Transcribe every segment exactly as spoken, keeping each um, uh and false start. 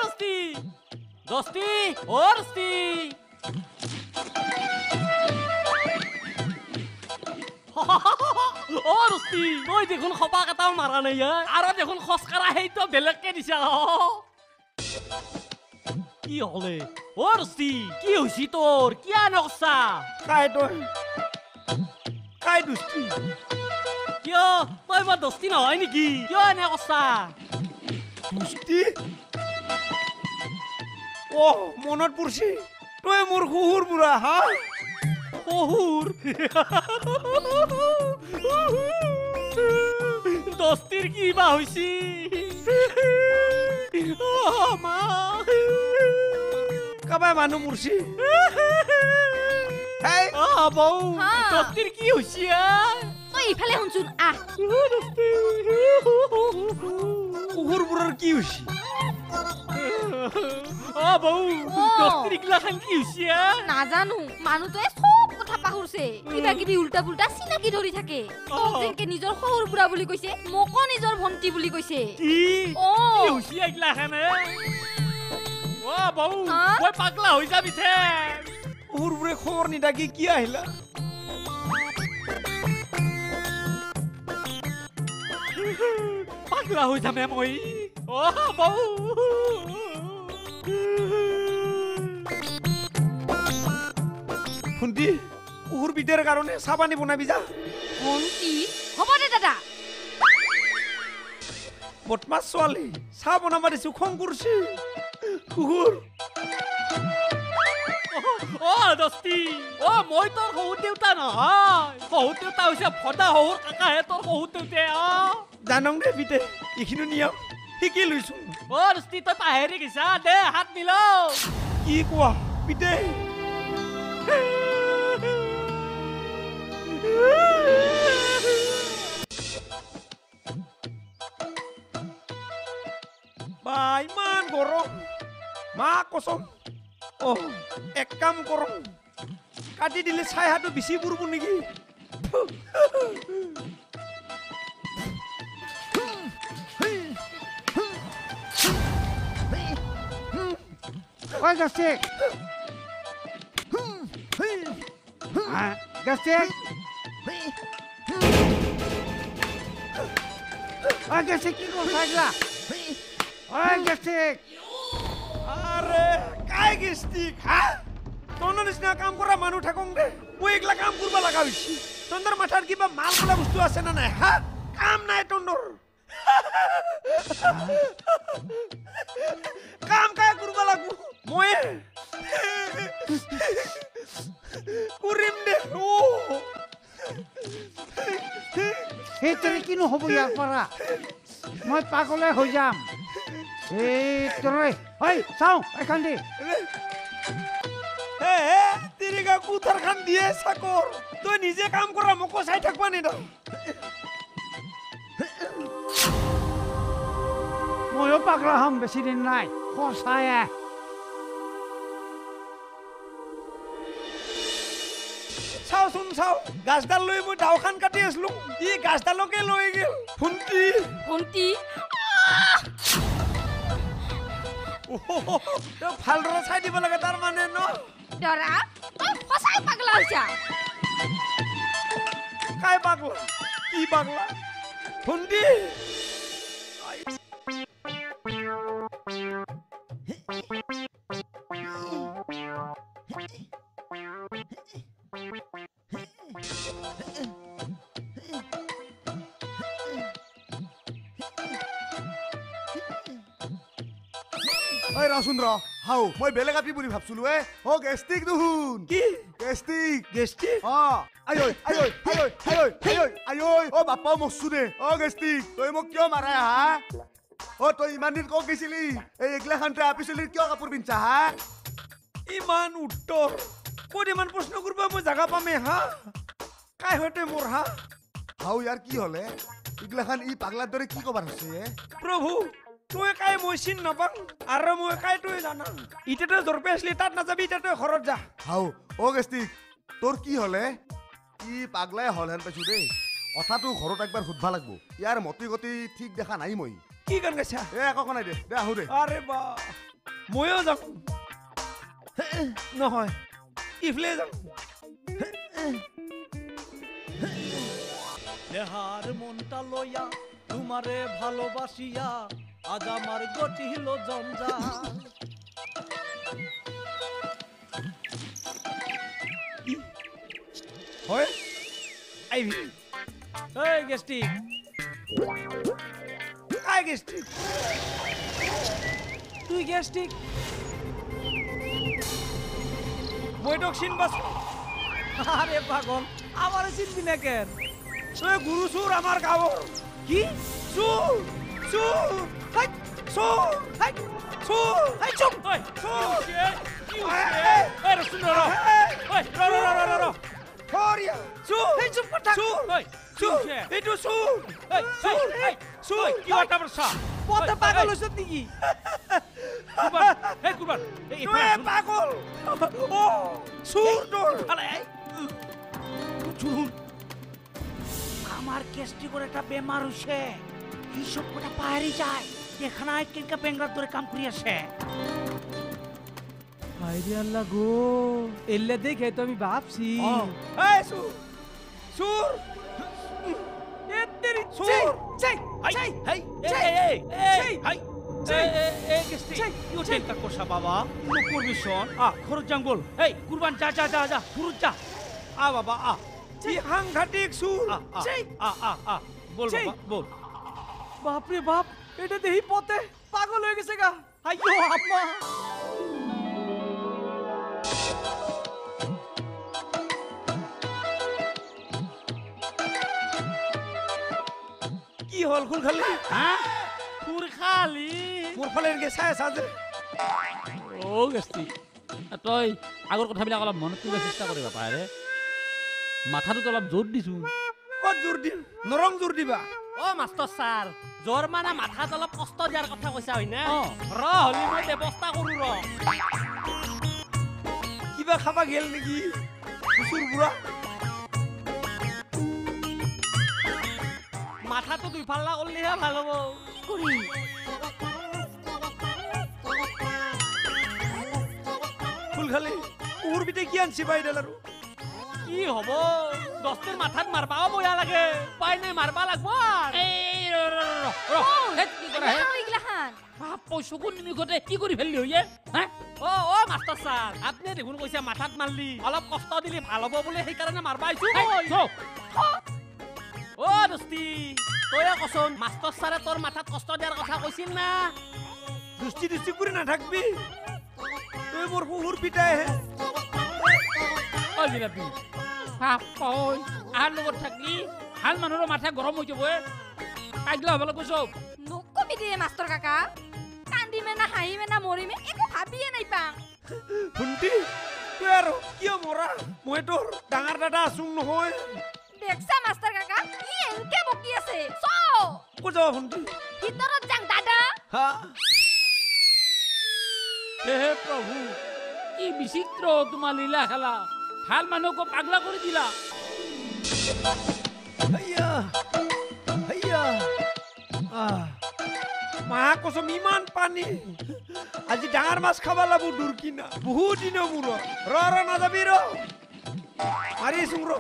রস্তি দস্তি ও রস্তি ও রস্তি মই দেখোন খপা কাটাও মারা নাই আর দেখোন খসকারা হেইতো বেলেগকে দিছা কি হলে ও রস্তি কি হইছি তোর কি আনকসা কাই তই কাই দুষ্টি কিয় তই বৰ দস্তি নহয় নেকি কিয় এনে কছা দুষ্টি ও মনত পৰছি তই মোৰ খুহুৰ বুঢ়া হা শহুৰ দস্তিৰ কি বা হৈছি মা কাবাই মানুহ মৰছি হেই অ বৌ দস্তিৰ কি হৈছি তই ইফালে শুনচোন আহ কুকুৰ বুঢ়াৰ কি হৈছি অ বৌ দস্তিৰ গিলাখান কি হৈছি নাজানো মানুহটোৱে সব কথা পাহৰছে কিবা কিবি উল্টা পুল্টা চিনাকি ধৰি থাকে তোক যেনকে নিজৰ শহুৰ বুঢ়া বুলি কৈছে মোকো নিজৰ ভণ্টি বুলি কৈছে কি হৈছি এইগিলাখান অ বৌ মই পাগলা হৈ যাবি থে শহুৰ বুঢ়াই খবৰ নিদাকি কি আহিলা পাগলা হৈ যামে মই অ বৌ ভণ্টি কুকুৰ বিদ্যাৰ কাৰণে চাহ পানী বনাবি যা ভণ্টি হ'ব দে দাদা বদমাছ ছোৱালী চাহ বনাব দিছো খং কৰিছে কুকুৰ অ দস্তি অ মই তোৰ শহুৰ দেউতা নহয় শহুৰ দেউতা হৈছে ভদা শহুৰ কাকাহে তোৰ শহুৰ দেউতা জানং দে বিতে এইখিনি নিয়ম শিকি লৈছো অ দস্তি তই পাহেৰি গৈছা দে হাত মিলাও কি কোৱা বিতে বা ইমান গৰম মা কচম অ এক কাম কৰম কাটি দিলে চাই হাতটো বেছি পুৰব নেকি Oi, Gastek! Gastek! Oi, Gastek, কি করছ আগলা? Oi, Gastek! আরে কাই গেস্টিক হ্যাঁ তোর নিচিনা কাম করা মানুহ থাকং দে মই এগলা কাম করবা লাগা হইছি তোর মাথার কিবা মাল বলা বস্তু আছে না নাই হ্যাঁ কাম নাই তোর কাম কাই করবা লাগু মই কুরিম দে ও এই তোর কিনো হব ইয়ার পারা মই পাগলে হৈ যাম এই তোরে ওই চাও এখান দি হে হে তিরিগা কুথার খান দিয়ে সাকর তুই নিজে কাম করা মকো চাই থাকবা নি না ময়ো পাগলা হম বেশি দিন নাই সঁচায়ে চাও শুন চাও গাছডাল লৈ মই দাওখান কাটি আসলো ই গাছডালকে লৈ গেল ভণ্টি ভণ্টি ভালদৰে চাই দিব লাগে তাৰ মানে ন দৰা তই সঁচাই পাগলা হৈছা কাই পাগলা কি পাগলা ভণ্টি ঐ ৰাচোন ৰ হাও মই বেলেগ আপি বুলি ভাবছিলো এ ও গেষ্টিক দুহুন কি গেষ্টিক গেষ্টিক অ আই ঐ আই ঐ আই ঐ আই ঐ আই ঐ আই ঐ ও বাপ্পা মৰছো দে ও গেষ্টিক তই মোক কিয় মাৰা হা ও তই ইমান দিন কক গৈছিলি এই এগলাখানতে আপিছিলি কিয় কাপোৰ পিন্ধছা হা ইমান উত্তৰ ক'ত ইমান প্ৰশ্ন কৰিব মই জাগা পামে হা কাই হয়তে মোৰ হা হাও ইয়াৰ কি হলে এগলাখান ই পাগলাৰ দৰে কি কবাৰ হৈছে প্ৰভু তুই কাই মই চিন নাপাং আৰু মই কাই তুই জানা ইতেতো জৰপে আসলি তাত নাযাবি ইতে তই ঘৰত যা হাও ও গেষ্টিক তোৰ কি হলে ই পাগলাই হল হেন পাইছো দেই কথাটো ঘৰত একবাৰ সুধবা লাগবো ইয়াৰ মতি গতি ঠিক দেখা নাই মই কি গান গাইছা এ একো নাই দে দে আহো দে আরে বা ময়ো যাওঁ নহয় ইফালে যাওঁ দেহার মনটা লইয়া তোমারে ভালোবাসিয়া আজ আমার গতি হলো জঞ্জা হয় আহিবি এই গেস্টিক কাই গেষ্টি তুই গেস্টিক মই তোক চিনবাছ আরে পাগল আমারে চিনবি না কেন তই গুৰু চুৰ আমাৰ গাঁৱৰ কি চুৰ চুৰ হাই চুৰ হাই চুৰ এই চুপ ওই চুৰ কি হইছে এই রসুন র ওই র র র র র হরিয়া চুৰ এই চুপ কথা চুৰ ওই চুৰ এইটো চুৰ এই চুর এই চুর কি ওটা বর্ষা পথে পাগল হইছ নাকি কুরবান এই কুরবান এই তই পাগল ও চুৰ তোৰ আলে এই চুর আমার কেস্টিকর একটা বেমার হইছে এই সব কথা পাহাড়ি যায় দেখানায় কেনকা বেঙ্গার ধরে কাম করি আসে আইডিয়া আল্লাহ গো এলে দেখে তো আমি ভাবছি এই চুৰ চুৰ এত্তেরি চুর চাই চাই হাই এই এই এই হাই এই এই কেস্টি ইউ টেনকা কোসা বাবা নো পারমিশন আ খরচ জঙ্গল এই কুরবান যা যা যা যা ফুরুত যা আ বাবা আ ই সাংঘাতিক চুৰ আ আ আ আ বল বাবা বল বাপ রে বাপ এটা দেহি পথে পাগল হয়ে গেছে গা আইয়ো আম্মা কি হল খুল খালি হ্যাঁ ফুর খালি মোৰ ফালে এনেকে চাই আছা যে ও গেস্তি তই আগৰ কথাবিলাক অলপ মনত কৰিব চেষ্টা কৰিবা পাৰে মাথাটোত অলপ জোৰ দিছো ক'ত জোৰ দিম নৰং জোৰ দিবা ও মাস্টার স্যার জ্বর মানে মাথাত অলপ কষ্ট দিয়ার কথা কইছা হয় না অ। র হলি মই ব্যবস্থা কৰো র কিবা খাবা গেল নেকি চুৰ বুঢ়া মাথাটো দুই ফাল্লা করলেহে ভাল হবো কি কৰি ফুল খালি উহুৰ বিতে কি আনছি বাইডাল আৰু কি হব দস্তের মাথাত মারবাও বয়া লাগে পাই নাই মারবা লাগবো আর। এই ৰ ৰ ৰ ৰ হেত কি কৰা হে এইগিলাখান বাপ পইচকু নিমিষতে কি কৰি ফেললি হইয়ে হা ও ও মাস্টার স্যার আপনি দেখুন কইছে মাথাত মারলি অলপ কষ্ট দিলি ভাল হবো বলে সেই কারণে মারবা আইছো এই, চুপ। ও দস্তি তইয়ে কচোন মাস্টার স্যারে তোর মাথাত কষ্ট দিয়ার কথা কইছিল না দুষ্টি দুষ্টি কৰি নাথাকবি তই মোৰ উহুৰ পিতাইহে ঐ জিলাপি বাপ ঐ আৰ লগত থাকি ভাল মানুহৰ মাথা গৰম হৈ যাব এ পাগলা হ'ব লাগিব চব নকবি দিয়ে মাষ্টৰ কাকা কান্দিমে না হাঁহিমে না মৰিমে একো ভাবিয়ে নাই পাং ভণ্টি তই আৰু কিয় মৰা মই তোৰ ডাঙৰ দাদা আছোং নহয় দেখছা মাষ্টৰ কাকা ই এনকে বকি আছে চ ক'ত যাবা ভণ্টি ভিতৰত যাং দাদা হা হে প্ৰভু কি বিচিত্ৰ তোমাৰ লীলা খেলা ভাল মানুহকো পাগলা কৰি দিলা হাইয়া হাইয়া আহ মা কচম ইমান পানী আজি ডাঙৰ মাছ খাবা লাগব দূৰ কিনা বহুত দিনৰ মূৰত ৰ ৰ নাযাবি ৰ মাৰি আছোং ৰ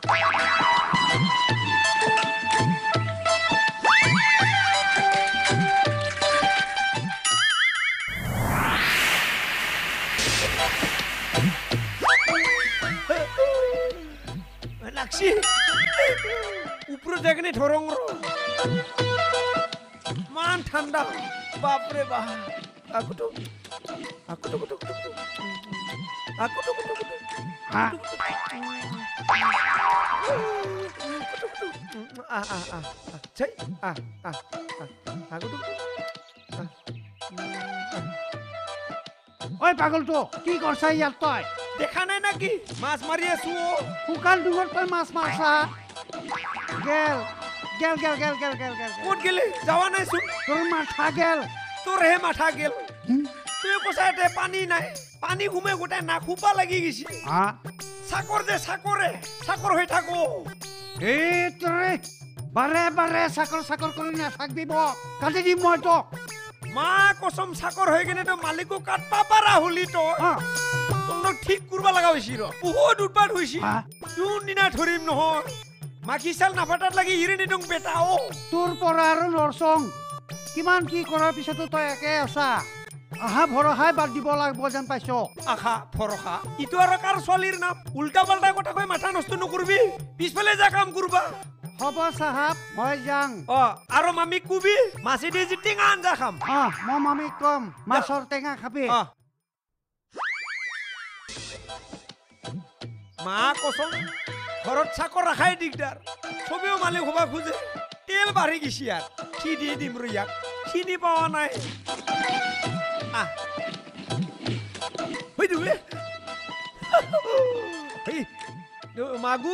লাগছি উপরে দেখনি ঠরং মান ঠান্ডা বাপরে বাপ akuto akuto akuto akuto akuto akuto akuto হ্যাঁ ah ah ah cai ah ah akuto ওই পাগলটো কি কৰছা ইয়াত তই দেখা নাই নাকি মাছ মারি আছো শুকান ডুঙৰ তই মাছ মাৰছা গেল গেল গেল গেল গেল গেল গেল কোট গেলে যাওয়া নাই শুন তোৰ মাথা গেল তোর হে মাথা গেল তুই কোসাইতে পানি নাই পানি ঘুমে গোটাই না খুপা লাগি গেছি হা সাকর দে সাকরে সাকর হয়ে থাকো এই তৰে বাৰে বাৰে চাকৰ চাকৰ কৰি নাথাকবি ব কাটি দিম মই তোক মা কসম চাকৰ হৈ কিনে তো মালিকো কাটবা পাৰা হলি তো হা তন্দক ঠিক কৰবা লগা হৈছি ৰ বহুত উৎপাত হৈছি হা? কোনদিনা ধৰিম নহয় মাখি চাল নাফাটাত লাগি হিৰি নিদং বেটা অ তোৰ পৰা আৰু নৰচং কিমান কি কৰাৰ পিছতো তই একে আছা আহা ভৰসাই বাদ দিব লাগিব যেন পাইছ আশা ভৰসা ইটো আৰু কাৰ ছোৱালীৰ নাম উল্টা পাল্টা কথা কৈ মাথা নষ্ট নকৰবি পিছফালে যা কাম কৰবা হ'ব চাহাব মই যাং অ আৰু মামিক কুবি মাছি দি যি টেঙা আঞ্জা খাম অ মই মামিক কম মাছৰ টেঙা খাবি অ মা কচম ঘৰত চাকৰ ৰাখাই দিগদাৰ চবেও মালিক হবা খোজে তেল বাঢ়ি গেছি ইয়াত কি দিয়ে দিম ৰ ইয়াক চিনি পোৱা নাই আহ হৈ দিবি মাগু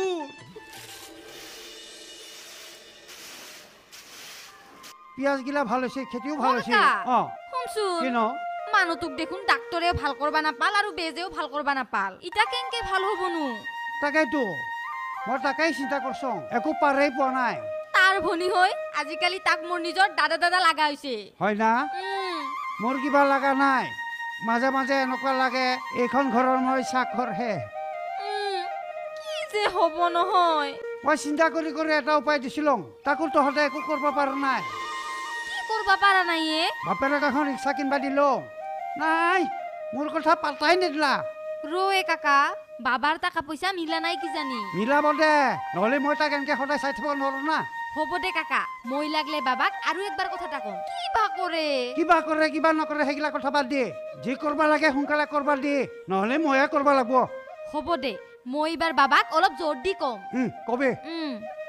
পিঁয়াজ গিলা ভাল হৈছে খেতিও ভাল হৈছে কাকা, অ শুনচোন কি ন মানুহটোক দেখোন ডাক্তৰে ভাল কৰবা নাপাল আৰু বেজেও ভাল কৰবা নাপাল ইটা কেনকে ভাল হ'বনো তাকেইতো মই তাকেই চিন্তা কৰছো একো পাৰেই পোৱা নাই তাৰ ভনী হৈ আজিকালি তাক মোৰ নিজৰ দাদা দাদা লাগা হৈছে হয় না উম, মোৰ কিবা লগা নাই মাজে মাজে এনেকুৱা লাগে এইখন ঘৰৰ মই চাকৰহে উম, কি যে হ'ব নহয় মই চিন্তা কৰি কৰি এটা উপায় দিছিলোঁ তাকো তহঁতে একো কৰিব পৰা নাই কি কৰবা পাৰা নাই এ বাপেৰক এখন ৰিক্সা কিনবা দিলোঁ নাই মোৰ কথা পাতাই নিদিলা ৰয়ে কাকা বাবাৰ টকা পইচা মিলা নাই কিজানি মিলাব দে নহ'লে মই তাক এনেকৈ সদায় চাই থাকিব নোৱাৰো না হ'ব দে কাকা মই লাগলে বাবাক আৰু একবাৰ কথা এটা কম কি বা কৰে কিবা কৰে কিবা নকৰে সেইগিলা কথা বাদ দিয়ে যি কৰিব লাগে সোনকালে কৰিব দিয়ে নহ'লে ময়ে কৰিব লাগিব হ'ব দে মই এইবাৰ বাবাক অলপ জোৰ দি কম কবি উম